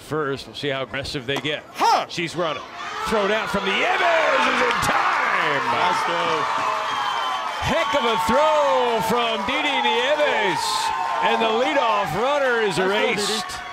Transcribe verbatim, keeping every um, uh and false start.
first. We'll see how aggressive they get. Huh. She's running. Throw down from the Nieves is in time. Nice throw. Heck of a throw from Dyliannis Nieves. And the leadoff runner is Nice erased. throw,